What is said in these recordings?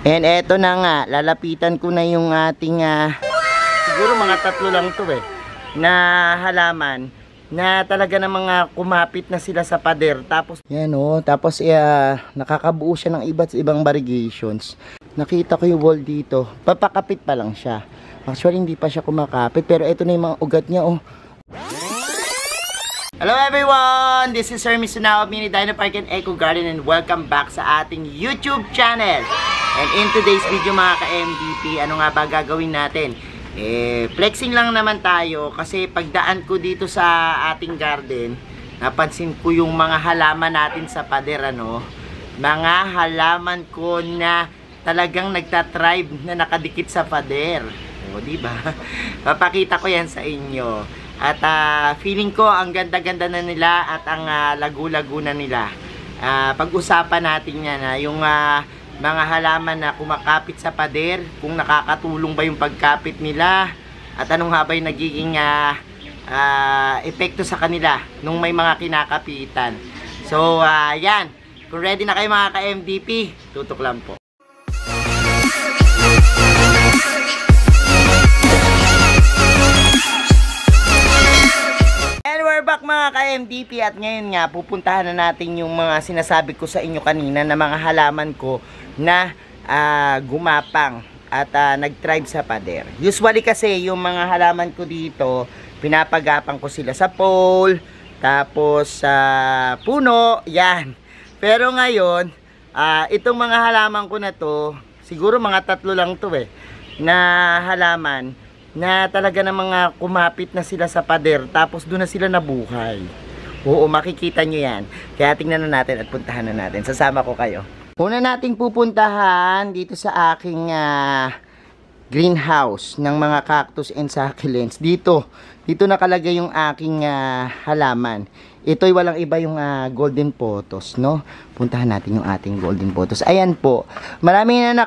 And eto na nga, lalapitan ko na yung ating siguro mga 3 lang to na halaman na talaga ng mga kumapit na sila sa pader. Tapos yan tapos nakakabuo siya ng iba't ibang variegations. Nakita ko yung wall dito, papakapit pa lang siya. Actually hindi pa siya kumakapit, pero ito na yung mga ugat niya Hello everyone! This is Sir Misunao of Mini Dino Park and Eco Garden, and welcome back sa ating YouTube channel. And in today's video mga ka-MDP, ano nga ba gagawin natin? Flexing lang naman tayo kasi pagdaan ko dito sa ating garden, napansin ko yung mga halaman natin sa pader, mga halaman ko na talagang nagtatribe na nakadikit sa pader. Diba? Papakita ko yan sa inyo. At feeling ko ang ganda-ganda na nila at ang lagu-lagu na nila. Pag-usapan natin yan, yung mga halaman na kumakapit sa pader, kung nakakatulong ba yung pagkapit nila, at anong nga ba yung nagiging epekto sa kanila nung may mga kinakapitan. So, yan. Kung ready na kayo mga ka-MDP, tutok lang po. Back mga ka-MDP, at ngayon nga pupuntahan na natin yung mga sinasabi ko sa inyo kanina na mga halaman ko na gumapang at nag-thrive sa pader. Usually kasi yung mga halaman ko dito, pinapagapang ko sila sa pole, tapos sa puno, yan. Pero ngayon, itong mga halaman ko na to, siguro mga 3 lang to na halaman na talaga ng mga kumapit na sila sa pader, tapos doon na sila nabuhay. Oo, makikita nyo yan. Kaya tingnan na natin at puntahan na natin. Sasama ko kayo. Una nating pupuntahan dito sa aking greenhouse ng mga cactus and succulents. Dito nakalagay yung aking halaman. Ito'y walang iba yung golden pothos, Puntahan natin yung ating golden pothos. Ayan po. Marami na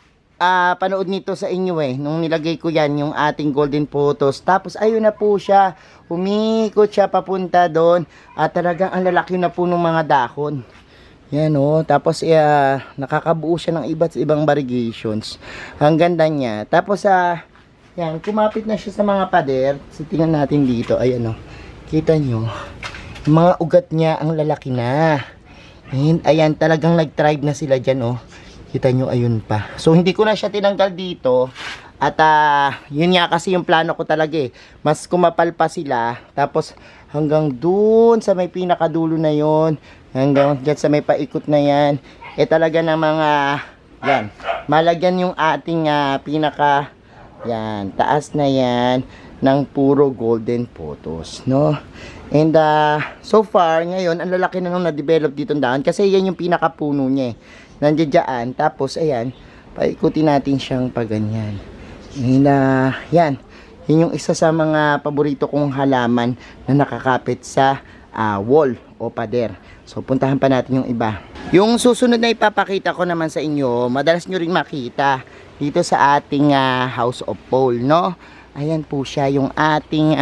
panood nito sa inyo nung nilagay ko yan yung ating golden pothos, tapos ayun na po siya, umikot siya papunta doon at talagang ang lalaki na po ng mga dahon yan tapos nakakabuo siya ng iba't ibang variegations. Ang ganda niya. Tapos yan, kumapit na siya sa mga pader. So, tingnan natin dito, ayan kita nyo yung mga ugat niya, ang lalaki na. And ayan, talagang nag-thrive na sila dyan kita nyo, ayun pa. So, hindi ko na siya tinanggal dito. At, yun nga kasi yung plano ko talaga mas kumapal pa sila. Tapos, hanggang dun sa may pinakadulo na yon, hanggang dyan sa may paikot na yan. Talaga ng mga, yan, malagyan yung ating pinaka, yan, taas na yan, ng puro golden pothos, And, so far, ngayon, ang lalaki na nung na-develop dito ng dahon. Kasi yan yung pinakapuno niya nandiyan dyan. Tapos, ayan, paikutin natin siyang paganyan. And, yan. Yun yung isa sa mga paborito kong halaman na nakakapit sa wall o pader. So, puntahan pa natin yung iba. Yung susunod na ipapakita ko naman sa inyo, madalas nyo rin makita dito sa ating house of pole, Ayan po siya, yung ating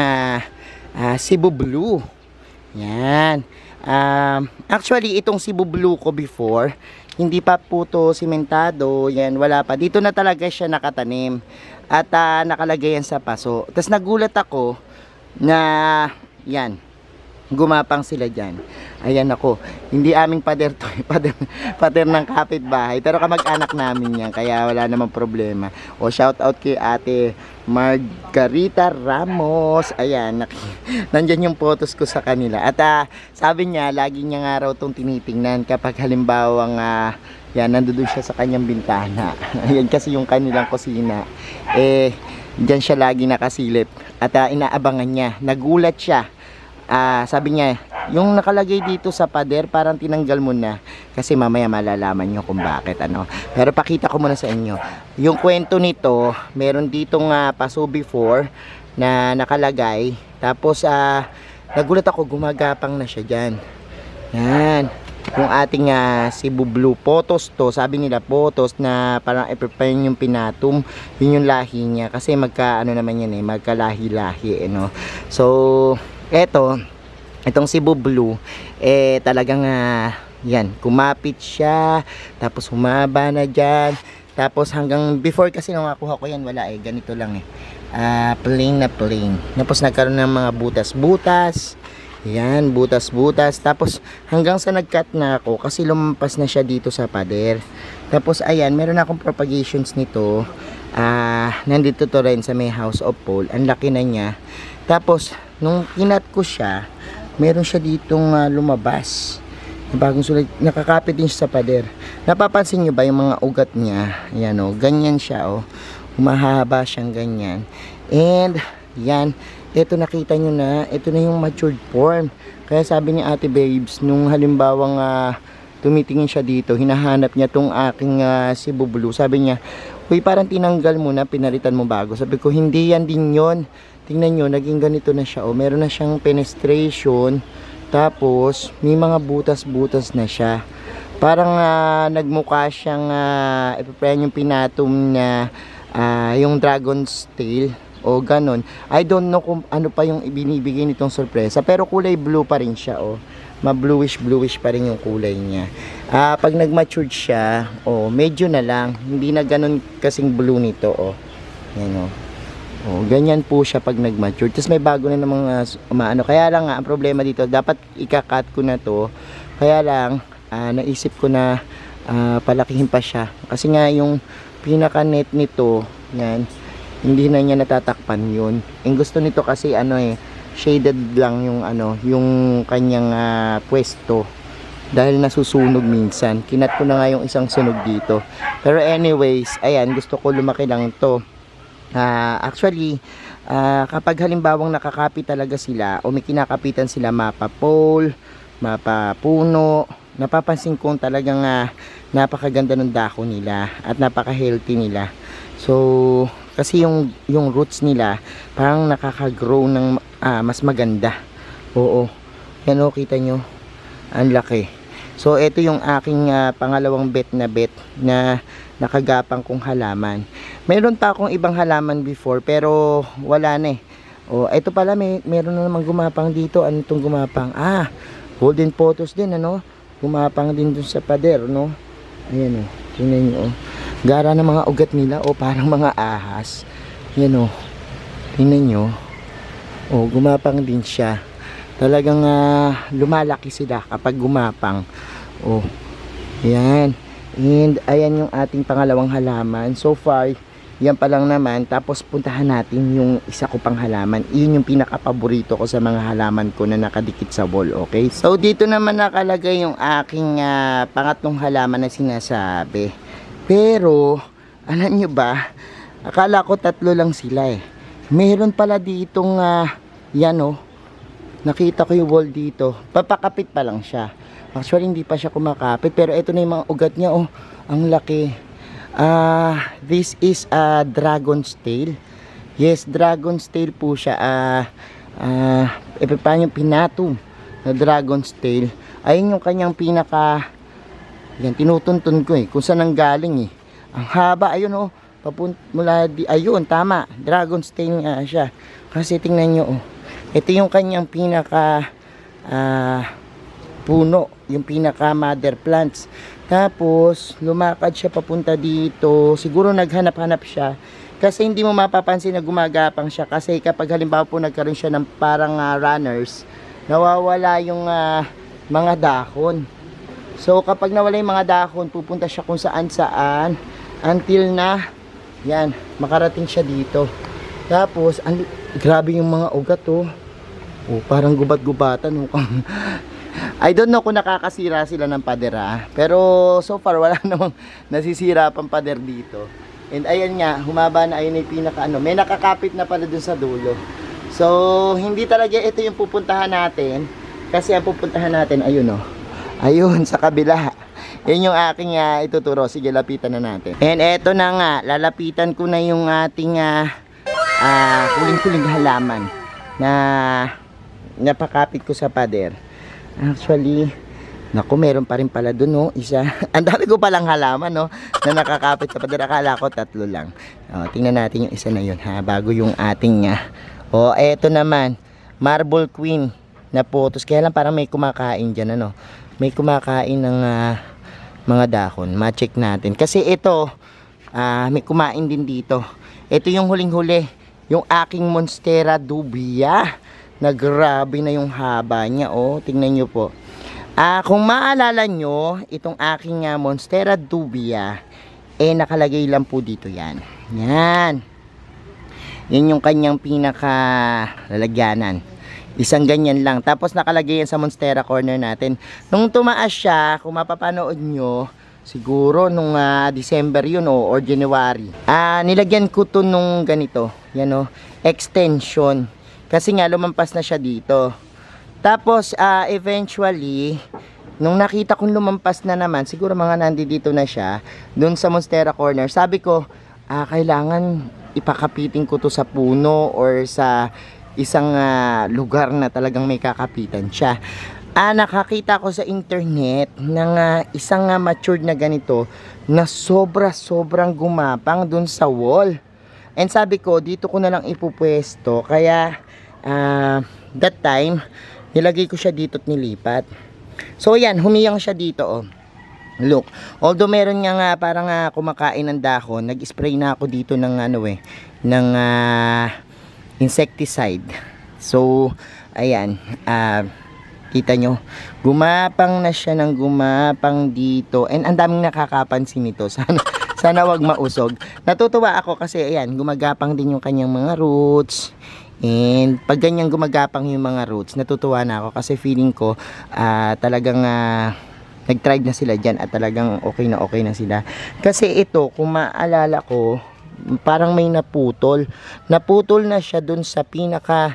Cebu Blue. Yan. Actually, itong Cebu Blue ko before, hindi pa po to simentado, yan, wala pa. Dito na talaga siya nakatanim at nakalagay yan sa paso. Tapos nagulat ako na yan, gumapang sila dyan. Ayan ako, hindi aming pader to, pader ng kapitbahay, pero kamag-anak namin yan, kaya wala namang problema. O shout out kay Ate Margarita Ramos. Ayan, nandyan yung photos ko sa kanila. At sabi niya, lagi niya nga raw itong tinitingnan kapag halimbawang yan, nandoon siya sa kanyang bintana. Ayan kasi yung kanilang kusina. Dyan siya lagi nakasilip. At inaabangan niya. Nagulat siya. Sabi niya, yung nakalagay dito sa pader, parang tinanggal mo na. Kasi mamaya malalaman nyo kung bakit, Pero pakita ko muna sa inyo. Yung kwento nito, meron ditong paso before na nakalagay. Tapos, nagulat ako, gumagapang na siya dyan. Yan. Yung ating Cebu Blue pothos to, sabi nila pothos na parang iprepain yung pinatum. Yun yung lahi niya. Kasi naman yan magkalahi-lahi, So, itong Cebu Blue, talagang yan, kumapit siya, tapos humaba na dyan, Tapos hanggang before kasi nung nakuha ko yan, wala eh. Ganito lang eh. Plain na plain. Tapos nagkaroon ng mga butas-butas. Yan, butas-butas. Tapos hanggang sa nag-cut na ako kasi lumampas na siya dito sa pader. Tapos ayan, meron akong propagations nito. Nandito to rin sa may house of pole. Ang laki na niya. Tapos nung kinat ko siya, meron siya ditong lumabas. Bagong sulit, nakakapit din siya sa pader. Napapansin nyo ba yung mga ugat niya? Yan o, ganyan siya o. Humahaba siyang ganyan. And yan, ito nakita nyo na, ito na yung matured form. Kaya sabi ni Ate Babes, nung halimbawang tumitingin siya dito, hinahanap niya tong aking Cebu Blue. Sabi niya, uy, parang tinanggal mo na, pinalitan mo bago. Sabi ko, hindi yan din yon. Tingnan nyo, naging ganito na siya. O, meron na siyang penetration. Tapos, may mga butas-butas na siya. Parang nagmukha siyang ipaprayan yung pinatum na yung dragon's tail. O ganon. I don't know kung ano pa yung ibinibigay nitong sorpresa. Pero kulay blue pa rin siya. O. Ma-bluish pa rin yung kulay niya. Pag nag-matured siya, medyo na lang. Hindi na ganon kasing blue nito. Yan o. Ganyan po siya pag nag-mature. Tapos may bago na namang umaano. Kaya lang ang problema dito, dapat ika-cut ko na to. Kaya lang, naisip ko na palakihin pa siya. Kasi nga yung pinaka-net nito, yan, hindi na niya natatakpan yun. Ang gusto nito kasi shaded lang yung yung kanyang pwesto. Dahil nasusunog minsan. Kinat ko na nga yung isang sunog dito. Pero anyways, ayan, gusto ko lumaki lang to. Actually, kapag halimbawang nakakapit talaga sila o may kinakapitan sila mapa pole, mapa puno, napapansin kong talagang napakaganda ng dako nila at napaka-healthy nila. So, kasi yung roots nila parang nakaka-grow ng mas maganda. Oo. Yan o, kita nyo. Ang laki. So, ito yung aking pangalawang bet na nakagapang kong halaman. Meron pa akong ibang halaman before pero wala na eh. Ito pala meron na namang gumapang dito. Ano itong gumapang? Golden photos din Gumapang din dun sa pader, no? Ayan o. Tingnan nyo Gara ng mga ugat nila parang mga ahas. Yan o. Tingnan nyo. Gumapang din siya. Talagang lumalaki sila kapag gumapang. Yan. And ayan yung ating pangalawang halaman. So far, yan pa lang naman. Tapos puntahan natin yung isa ko pang halaman. Iyon yung pinaka-paborito ko sa mga halaman ko na nakadikit sa wall. Okay? So dito naman nakalagay yung aking pangatlong halaman na sinasabi. Pero, alam nyo ba, akala ko 3 lang sila eh. Meron pala ditong yan nakita ko yung wall dito. Papakapit pa lang siya. Actually, hindi pa siya kumakapit. Pero ito na yung mga ugat niya. Ang laki. This is a dragon's tail. Yes, dragon's tail po siya. Paano yung pinatum na dragon's tail. Ayun yung kanyang pinaka... Yan, tinutuntun ko kung saan ang galing Ang haba, ayun mula ayun, tama. Dragon's tail nga siya. Kasi tingnan nyo ito yung kanyang pinaka puno, yung pinaka mother plants. Tapos lumakad siya papunta dito. Siguro naghanap-hanap siya kasi hindi mo mapapansin na gumagapang siya kasi kapag halimbawa po nagkaroon siya ng parang runners, nawawala yung mga dahon. So kapag nawala yung mga dahon, pupunta siya kung saan saan until na yan, makarating siya dito. Tapos grabe yung mga ugat parang gubat-gubatan I don't know kung nakakasira sila ng pader pero so far wala namang nasisira pang pader dito. And ayan nga, humaba na, ayun yung pinaka may nakakapit na pala dun sa dulo. So hindi talaga ito yung pupuntahan natin kasi ang pupuntahan natin ayun ayun sa kabila. Yan yung aking ituturo. Sige, lapitan na natin. And eto na nga, lalapitan ko na yung ating kuling-kuling halaman na napakapit ko sa pader. Actually, naku, meron pa rin pala dun isa. Ang dami ko palang halaman na nakakapit sa pader. Akala ko 3 lang. Tingnan natin yung isa na yun bago yung ating eto naman, marble queen na photos. Kaya lang parang may kumakain dyan may kumakain ng mga dahon. Ma-check natin kasi ito may kumain din dito. Ito yung huling-huli, yung aking Monstera dubia, na grabe na yung haba niya, oh, tingnan nyo po. Kung maalala nyo, itong aking Monstera dubia, nakalagay lang po dito yan. Yan yung kanyang pinaka lalagyanan. Isang ganyan lang. Tapos nakalagay yan sa Monstera corner natin. Nung tumaas siya, kung mapapanood nyo, siguro nung December yun or January. Nilagyan ko to nung ganito. Yan extension. Kasi nga lumampas na siya dito. Tapos eventually, nung nakita kong lumampas na naman, siguro mga nandito na siya, dun sa Monstera corner, sabi ko, kailangan ipakapitin ko to sa puno or sa isang lugar na talagang may kakapitan siya. Nakakita ko sa internet ng isang matured na ganito na sobrang gumapang dun sa wall. And sabi ko, dito ko na lang ipupwesto. Kaya that time, nilagay ko siya dito at nilipat. So yan, humiyang siya dito, oh. Look, although meron nga parang kumakain ng dahon, nag-spray na ako dito ng ng insecticide. So ayan, kita nyo, gumapang na siya ng gumapang dito. And ang daming nakakapansin nito. Sana wag mausog. Natutuwa ako kasi ayan, gumagapang din yung kanyang mga roots. And pag ganyan gumagapang yung mga roots, natutuwa na ako kasi feeling ko talagang nag-tried na sila dyan at talagang okay na sila. Kasi ito, kung maalala ko, parang may naputol. Naputol na siya dun sa pinaka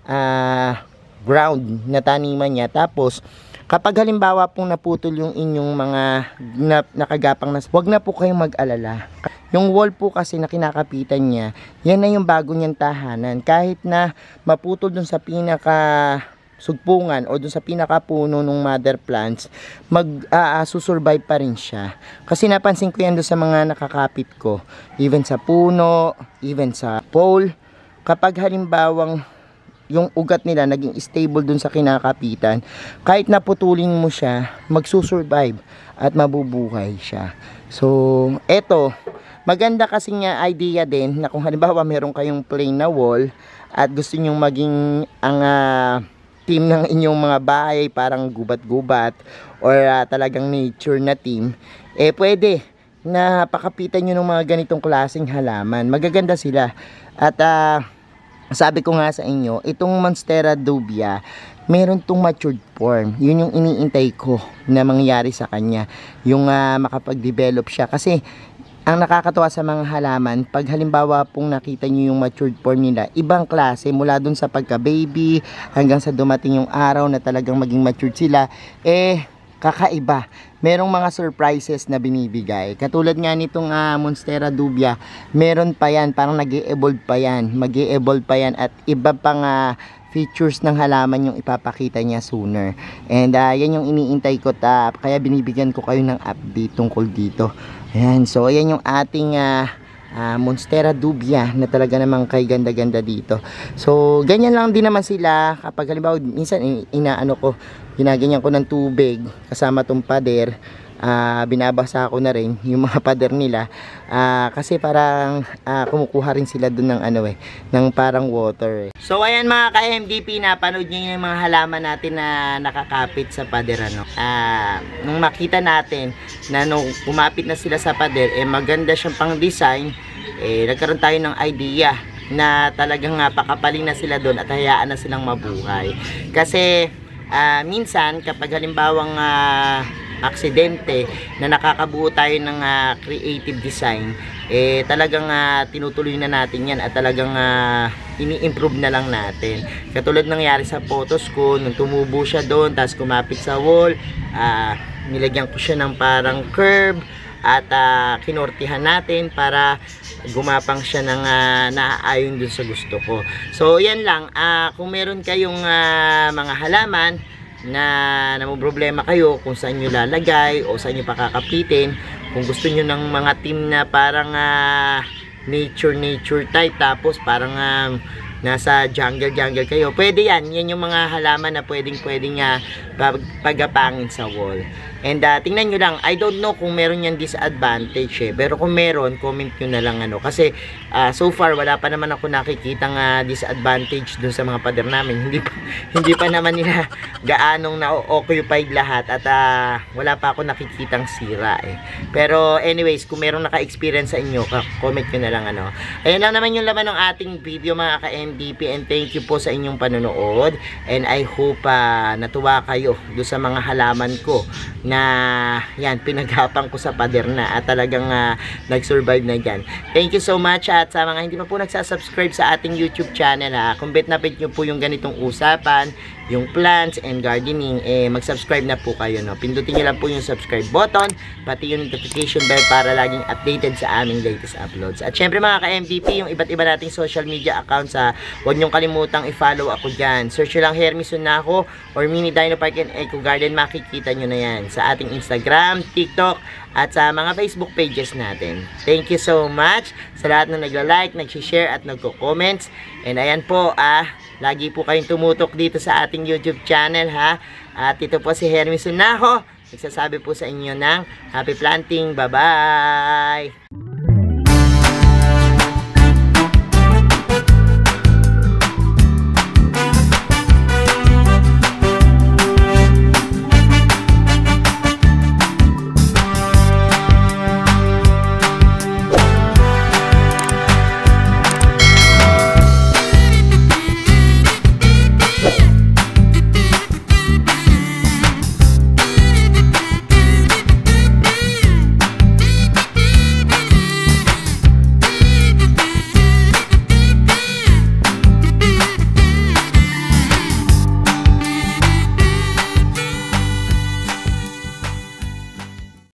ground na taniman niya. Tapos, kapag halimbawa pong naputol yung inyong mga nakagapang na, wag na po kayong mag-alala. Yung wall po kasi na kinakapitan niya, yan na yung bago niyang tahanan. Kahit na maputol dun sa pinaka sugpungan o dun sa pinakapuno ng mother plants, susurvive pa rin siya. Kasi napansin ko yan dun sa mga nakakapit ko, even sa puno, even sa pole, kapag halimbawang yung ugat nila naging stable dun sa kinakapitan, kahit naputulin mo siya, magsusurvive at mabubuhay siya. So eto, maganda kasi nga idea din na kung halimbawa meron kayong plain na wall at gusto nyong maging ang team ng inyong mga bahay, parang gubat-gubat or talagang nature na team, pwede na pakapitan nyo ng mga ganitong klaseng halaman. Magaganda sila. At sabi ko nga sa inyo, itong Monstera dubia, meron tong matured form. Yun yung iniintay ko na mangyari sa kanya, yung makapag-develop siya. Kasi ang nakakatawa sa mga halaman, pag halimbawa pong nakita nyo yung matured form nila, ibang klase, mula dun sa pagka-baby hanggang sa dumating yung araw na talagang maging matured sila, kakaiba. Merong mga surprises na binibigay. Katulad nga nitong Monstera dubia, meron pa yan, parang nag-e-evolve pa yan, mag-e-evolve pa yan at iba pang features ng halaman yung ipapakita niya sooner. And yan yung iniintay ko, kaya binibigyan ko kayo ng update tungkol dito. Ayan, so ayan yung ating Monstera dubia na talaga namang kay ganda-ganda dito. So ganyan lang din naman sila kapag halimbawa minsan ginaganyan ko ng tubig kasama tong pader. Binabasa ko na rin yung mga pader nila kasi parang kumukuha rin sila dun ng ng parang water. So ayan mga ka-MDP, napanood nyo yung mga halaman natin na nakakapit sa pader. Nung makita natin na nung kumapit na sila sa pader, maganda siyang pang design, nagkaroon tayo ng idea na talagang pakapalin na sila doon at hayaan na silang mabuhay. Kasi minsan kapag halimbawang aksidente na nakakabuo tayo ng creative design, talagang tinutuloy na natin yan at talagang ini-improve na lang natin. Katulad nangyari sa photos ko, nung tumubo siya doon, tapos kumapit sa wall, nilagyan ko siya ng parang curve at kinortihan natin para gumapang siya ng naaayon dun sa gusto ko. So yan lang, kung meron kayong mga halaman na problema kayo kung saan nyo lalagay o saan nyo pakakapitin, kung gusto nyo ng mga team na parang nature type, tapos parang nasa jungle kayo, pwede yan yung mga halaman na pwedeng pagapangin sa wall. And tingnan nyo lang, I don't know kung meron yan disadvantage pero kung meron, comment nyo na lang kasi so far wala pa naman ako nakikitang disadvantage dun sa mga pader namin. Hindi pa naman nila gaanong na-occupied lahat at wala pa ako nakikitang sira Pero anyways, kung meron naka-experience sa inyo, comment nyo na lang Ayan lang naman yung laman ng ating video mga ka-MDP, and thank you po sa inyong panonood, and I hope natuwa kayo doon sa mga halaman ko na yan, pinaghapang ko sa pader na at talagang nag-survive na dyan. Thank you so much, at sa mga hindi pa po nagsasubscribe sa ating YouTube channel kung bet na bet nyo po yung ganitong usapan, yung plants and gardening, mag-subscribe na po kayo pindutin nyo lang po yung subscribe button, pati yung notification bell para laging updated sa aming latest uploads. At syempre mga ka-MDP, yung iba't iba nating social media accounts huwag nyong kalimutang i-follow ako dyan. Search nyo lang Hermy Sunnaco or Mini Dino Park and Eco Garden, makikita nyo na yan sa ating Instagram, TikTok, at sa mga Facebook pages natin. Thank you so much sa lahat na nagla-like, nag-share at nagko-comments. And ayan po, lagi po kayong tumutok dito sa ating YouTube channel At ito po si Hermy Sunnaco, nagsasabi po sa inyo ng happy planting. Bye-bye!